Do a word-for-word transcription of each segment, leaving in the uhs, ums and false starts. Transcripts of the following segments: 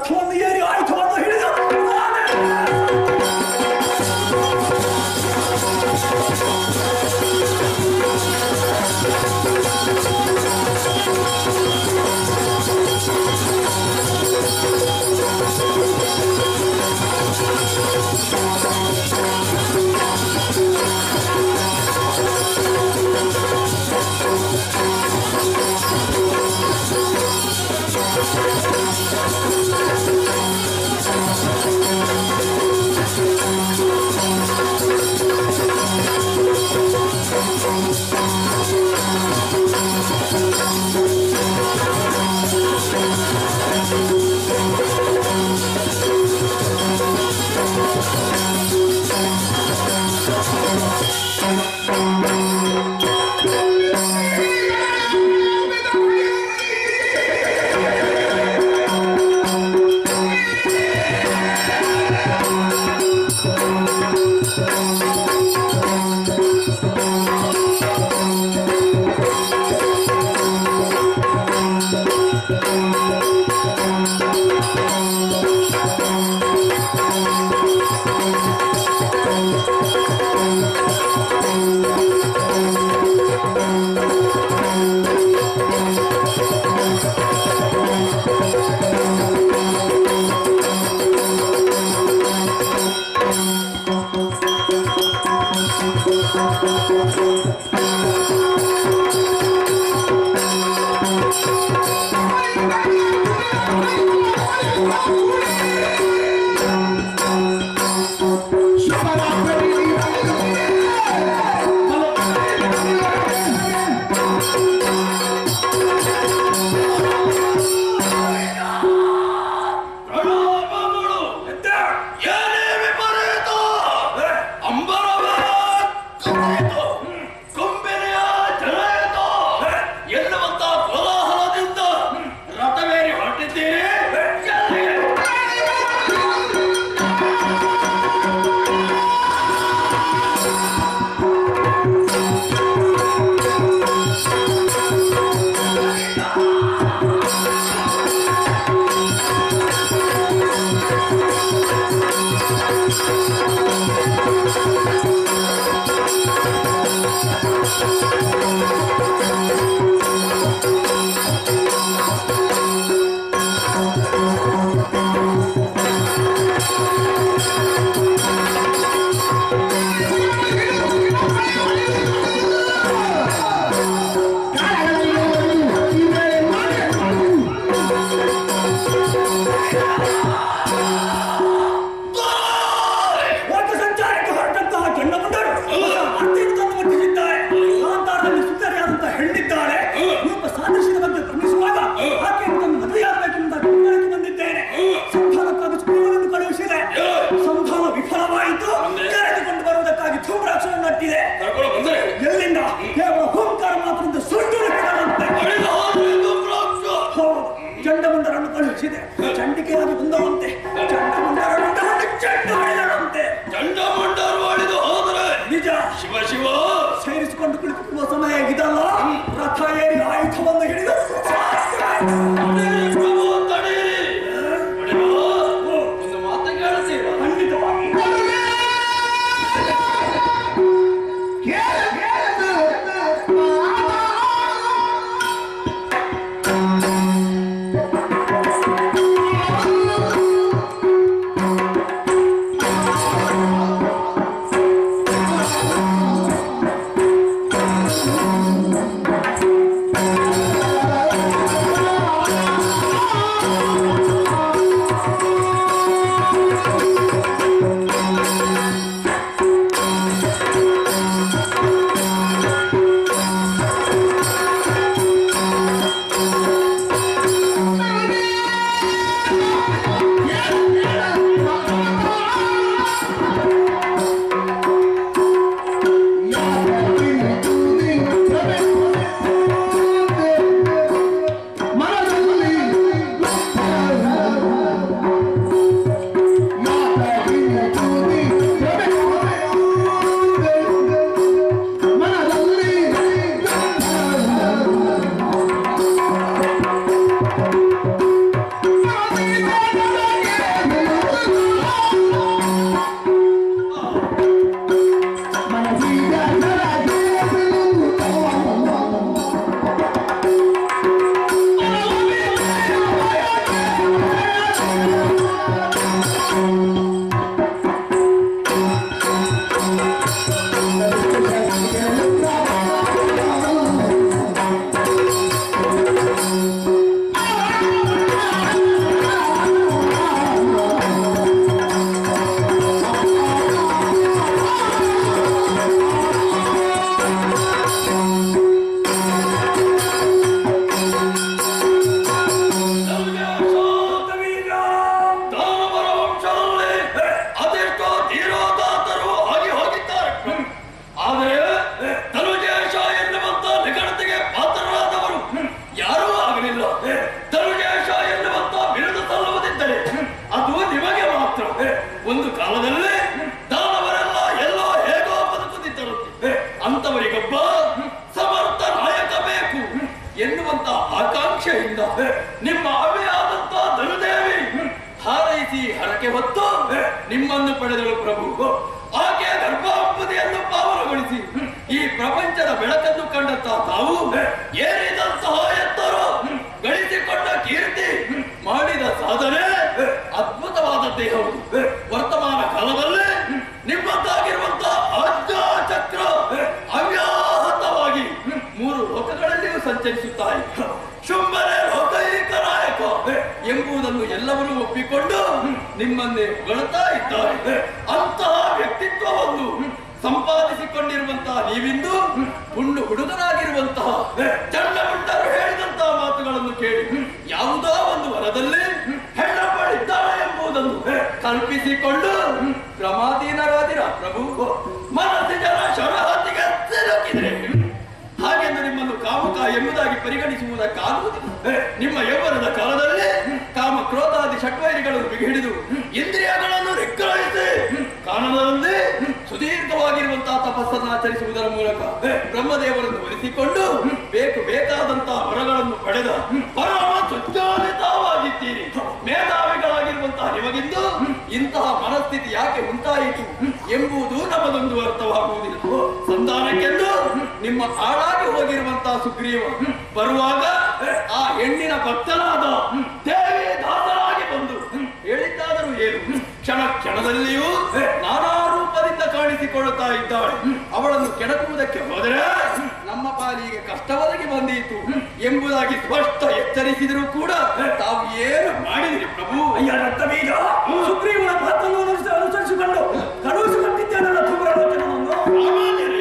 ರಥವನ್ನು ಏರಿ ಆಯುಧವನ್ನು ಹಿಡಿದು ಚಂಡಿಕೆಯಾಗಿ ಬಂದವಂತೆ ನಿಜ ಶಿವ ಶಿವ ಸೇರಿಸಿಕೊಂಡು ಕುಳಿತುಕೊಳ್ಳುವ ಸಮಯ ಇದಲ್ಲ. ರಥ ಏರಿ ಆಯುಧವನ್ನು ಹಿಡಿದು ಒಂದು ಮಾತು ಕೇಳಿಸಿ ಖಂಡಿತವಾಗಿ Oh, ಇಚ್ಛೆಯಿಂದ ನಿಮ್ಮ ಅವೆಯಾದಂತ ಧನುದೇವಿ ಹಾರೈಸಿ ಹರಕೆ ಹೊತ್ತು ನಿಮ್ಮನ್ನು ಪಡೆದಳು ಪ್ರಭು. ಆಕೆ ಗರ್ಭಾಂಬುದಿಯನ್ನು ಪಾವನಗೊಳಿಸಿ ಈ ಪ್ರಪಂಚದ ಬೆಳಕನ್ನು ಕಂಡಂತ ತಾವು ಏರಿದಂತಹ ಎತ್ತರು ಗಳಿಸಿಕೊಂಡ ಕೀರ್ತಿ ಮಾಡಿದ ಸಾಧನೆ ಅದ್ಭುತವಾದ ದೇಹವು ವರ್ತಮಾನ ಕಾಲದಲ್ಲಿ ನಿಮ್ಮದ್ದಾಗಿರುವಂತಹ ಆಜ್ಞಾ ಚಕ್ರ ಅವ್ಯಾಹತವಾಗಿ ಮೂರು ಲೋಕಗಳಲ್ಲಿಯೂ ಸಂಚರಿಸುತ್ತಾ ಇತ್ತು. ಶುಂಭನೆ ಲೋಕೈಕ ನಾಯಕ ಎಂಬುದನ್ನು ಎಲ್ಲವನ್ನೂ ಒಪ್ಪಿಕೊಂಡು ನಿಮ್ಮನ್ನೇ ಹೊಗಳುತ್ತಾ ಇದ್ದಾರೆ. ಅಂತಹ ವ್ಯಕ್ತಿತ್ವವನ್ನು ಸಂಪಾದಿಸಿಕೊಂಡಿರುವಂತಹ ನೀವಿಂದು ಹುಣ್ಣು ಹುಡುಗರಾಗಿರುವಂತಹ ಚಂಡಮುಂಡರು ಹೇಳಿದಂತಹ ಮಾತುಗಳನ್ನು ಕೇಳಿ ಯಾವುದೋ ಒಂದು ವರದಲ್ಲಿ ಹೆಣ್ಣಪ್ಪಳಿದ್ದಾಳೆ ಎಂಬುದನ್ನು ಕಲ್ಪಿಸಿಕೊಂಡು ಪ್ರಮಾದೀನರಾದಿರ ಪ್ರಭು. ಮನಸ್ಸು ಜನ ಶರಹತ್ತಿಗೆ ಸಿಲುಕಿದ್ರೆ ಹಾಗೆಂದು ನಿಮ್ಮನ್ನು ಕಾಮುಕ ಎಂಬುದಾಗಿ ಪರಿಗಣಿಸುವುದಕ್ಕಾಗುವುದಿಲ್ಲ. ನಿಮ್ಮ ಯೌವನದ ಕಾಲದಲ್ಲಿ ಕಾಮ ಕ್ರೋಧಾದಿ ಷಟ್ವೈರಿಗಳನ್ನು ಬಿಗಿಹಿಡಿದು ಇಂದ್ರಿಯಗಳನ್ನು ನಿಗ್ರಹಿಸಿ ಕಾರಣದಲ್ಲಿ ಸುದೀರ್ಘವಾಗಿರುವಂತಹ ತಪಸ್ಸನ್ನು ಆಚರಿಸುವುದರ ಮೂಲಕ ಬ್ರಹ್ಮದೇವರನ್ನು ಒಲಿಸಿಕೊಂಡು ಬೇಕು ಬೇಕಾದಂತಹ ವರಗಳನ್ನು ಪಡೆದ ಪರಮ ಸುಜ್ಞಾನಿತವಾಗಿದ್ದೀರಿ. ಮೇಧಾವಿಗಳಾಗಿರುವಂತಹ ನಿಮಗಿಂದು ಇಂತಹ ಮನಸ್ಥಿತಿ ಯಾಕೆ ಉಂಟಾಯಿತು ಎಂಬುದು ನಮಗೊಂದು ಅರ್ಥವಾಗುವುದಿಲ್ಲ. ಸಂಧಾನಕ್ಕೆಂದು ನಿಮ್ಮ ಆಳಾಗಿ ಹೋಗಿರುವಂತಹ ಸುಗ್ರೀವ ಬರುವಾಗ ಆ ಹೆಣ್ಣಿನ ಭಕ್ತನಾದ ದೇವಿ ದಾಸರಾಗಿ ಬಂದು ಹೇಳಿದ್ದಾದರೂ ಏನು, ಕ್ಷಣ ಕ್ಷಣದಲ್ಲಿಯೂ ನಾನಾ ರೂಪದಿಂದ ಕಾಣಿಸಿಕೊಳ್ಳುತ್ತಾ ಇದ್ದಾಳೆ. ಅವಳನ್ನು ಕೆಣಕುವುದಕ್ಕೆ ಹೋದರೆ ನಮ್ಮ ಪಾಲಿಗೆ ಕಷ್ಟ ಒದಗಿ ಬಂದೀತು ಎಂಬುದಾಗಿ ಸ್ಪಷ್ಟ ಎಚ್ಚರಿಸಿದರೂ ಕೂಡ ತಾವು ಏನು ಮಾಡಿದಿರಿ ಪ್ರಭು? ಅಯ್ಯ ರಕ್ತ ಬೀಜ, ಸುಗ್ರೀವನ ಮಾತನ್ನು ಅನುಸರಿಸಿಕೊಂಡು ಕಳುಹಿಸಿಕೊಟ್ಟಿದ್ದೇನಲ್ಲ ತುಂಬರನ್ನು ಸಾಮಾನ್ಯರೇ.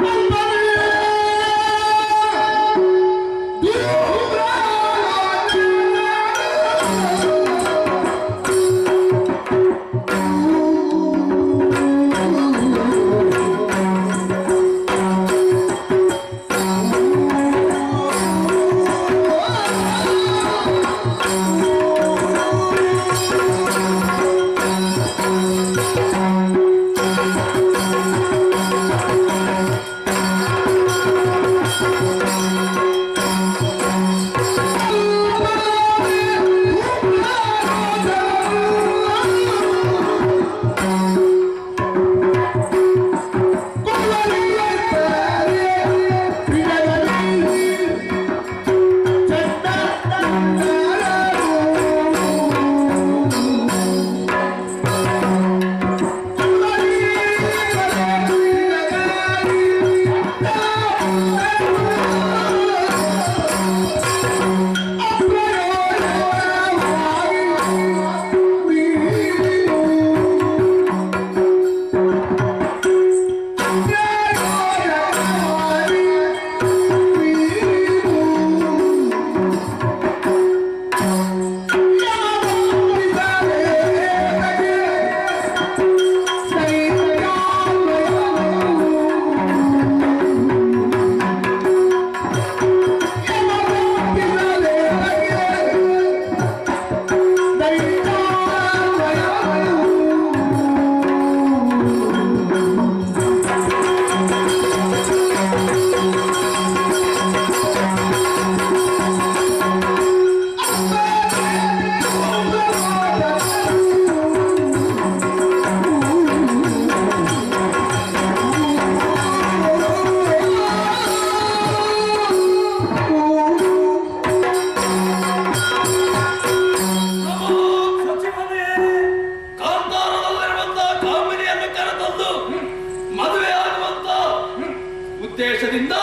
ಉದ್ದೇಶದಿಂದ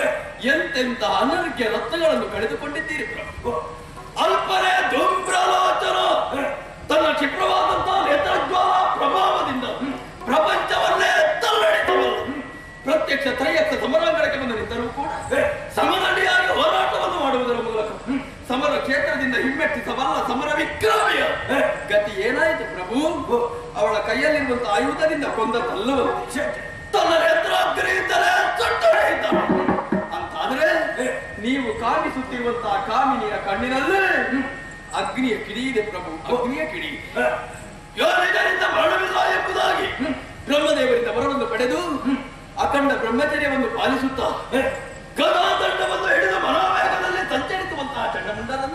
ಎಂತೆಂತ ಅನರ್ಘ್ಯ ರತ್ನಗಳನ್ನು ಕಳೆದುಕೊಂಡಿದ್ದೀರಿ ಪ್ರಭು. ಅಲ್ಪರೇ ಧೂಮ್ರಲೋಚನ ತನ್ನ ಕ್ಷಿಪ್ರವಾದಂತಹ ನೇತ್ರಜ್ವಾಲ ಪ್ರಭಾವದಿಂದ ಪ್ರಪಂಚವನ್ನೇ ತಲ್ಲಡಿಸಬಲ್ಲ. ಪ್ರತ್ಯಕ್ಷ ತ್ರಯಕ್ಷ ಸಮರಾಂಗಣಕ್ಕೆ ಬಂದು ನಿಂತರೂ ಕೂಡ ಸಮನಡಿಯಾಗಿ ಹೋರಾಟವನ್ನು ಮಾಡುವುದರ ಮೂಲಕ ಸಮರ ಕ್ಷೇತ್ರದಿಂದ ಹಿಮ್ಮೆಟ್ಟಿಸಬಲ್ಲ ಸಮರ ವಿಕ್ರಮಿಯ ಗತಿ ಏನಾಯಿತು ಪ್ರಭು? ಅವಳ ಕೈಯಲ್ಲಿರುವಂತಹ ಆಯುಧದಿಂದ ಕೊಂದದ್ದಲ್ಲವೇ ತನ್ನ ನೇತ್ರಾಗ್ರಿಯಿಂದಲೇ ಸುಟ್ಟೊಡೆಯಿದ್ದಾನೆ ಅಂತಾದ್ರೆ ನೀವು ಕಾಮಿಸುತ್ತಿರುವಂತಹ ಕಾಮಿನಿಯ ಕಣ್ಣಿನಲ್ಲೇ ಅಗ್ನಿಯ ಕಿಡಿ ಇದೆ ಪ್ರಭು. ಅಗ್ನಿಯ ಕಿಡಿ ಯೋನಿಜರಿಂದ ಮರಣವಿಲ್ಲ ಎಂಬುದಾಗಿ ಬ್ರಹ್ಮದೇವರಿಂದ ವರವನ್ನು ಪಡೆದು ಅಖಂಡ ಬ್ರಹ್ಮಚರ್ಯವನ್ನು ಪಾಲಿಸುತ್ತಾ ಗದಾದಂಡವನ್ನು ಹಿಡಿದು ಮನೋವೇಗದಲ್ಲಿ ಸಂಚರಿಸುವಂತಹ ಚಂಡಮುಂಡರನ್ನು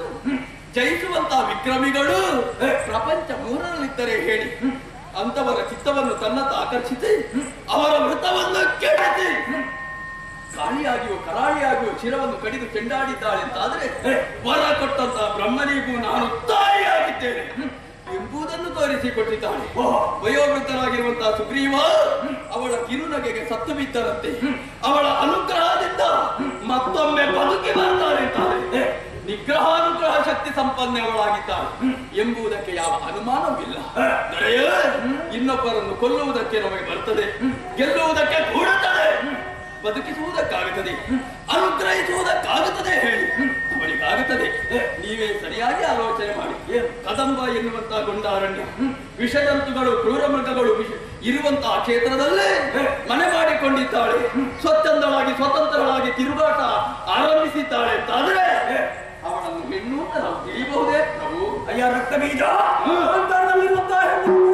ಜಯಿಸುವಂತಹ ವಿಕ್ರಮಿಗಳು ಪ್ರಪಂಚ ಮೂರರಲ್ಲಿದ್ದರೆ ಹೇಳಿ ಅಂತವರ ಚಿತ್ತವನ್ನು ತನ್ನತ್ತ ಆಕರ್ಷಿಸಿ ಅವರ ವೃತ್ತವನ್ನು ಕೆಡಿಸಿ ಕಾಳಿಯಾಗಿಯೋ ಕರಾಳಿಯಾಗಿಯೋ ಶಿರವನ್ನು ಕಡಿದು ಚೆಂಡಾಡಿದ್ದಾಳೆ ಅಂತಾದ್ರೆ ವರ ಕೊಟ್ಟಂತಹ ಬ್ರಹ್ಮನಿಗೂ ನಾನು ತಾಯಿಯಾಗಿದ್ದೇನೆ ಎಂಬುದನ್ನು ತೋರಿಸಿಕೊಟ್ಟಿದ್ದಾಳೆ. ವಯೋವೃದ್ಧರಾಗಿರುವಂತಹ ಸುಗ್ರೀವ ಅವಳ ಕಿರುನಗೆಗೆ ಸತ್ತು ಬಿದ್ದರಂತೆ ಅವಳ ಅನುಗ್ರಹದಿಂದ ಮತ್ತೊಮ್ಮೆ ಬದುಕಿ ಬರ್ತಾಳೆ ಅಂತಾಳೆ. ನಿಗ್ರಹಾನುಗ್ರಹ ಶಕ್ತಿ ಸಂಪನ್ನವಳಾಗಿದ್ದಾಳೆ ಎಂಬುದಕ್ಕೆ ಯಾವ ಅನುಮಾನವಿಲ್ಲ. ಇನ್ನೊಬ್ಬರನ್ನು ಕೊಲ್ಲುವುದಕ್ಕೆ ನಮಗೆ ಬರ್ತದೆ, ಗೆಲ್ಲುವುದಕ್ಕೆ ಕೂಡುತ್ತದೆ, ಬದುಕಿಸುವುದಕ್ಕಾಗುತ್ತದೆ, ಅನುಗ್ರಹಿಸುವುದಕ್ಕಾಗುತ್ತದೆ ಹೇಳಿ ಅವಳಿಗಾಗುತ್ತದೆ. ನೀವೇ ಸರಿಯಾಗಿ ಆಲೋಚನೆ ಮಾಡಿ. ಕದಂಬ ಎನ್ನುವಂತಹ ಗೊಂಡಾರಣ್ಯ ವಿಷಜಂತುಗಳು ಕ್ರೂರ ಮೃಗಗಳು ಇರುವಂತಹ ಕ್ಷೇತ್ರದಲ್ಲೇ ಮನೆ ಮಾಡಿಕೊಂಡಿದ್ದಾಳೆ. ಸ್ವಚ್ಛಂದಳಾಗಿ ಸ್ವತಂತ್ರಳಾಗಿ ತಿರುಗಾಟ ಆರಂಭಿಸಿದ್ದಾಳೆ ಅಂತಾದ್ರೆ ಅವಳನ್ನು ಹೆಣ್ಣು ಅಂತ ನಾವು ತಿಳಿಯಬಹುದೇ ಪ್ರಭು? ಅಯ್ಯ ರಕ್ತ ಬೀಜ ಅಂತರದಲ್ಲಿರುವಂತಹ ಹೆಣ್ಣು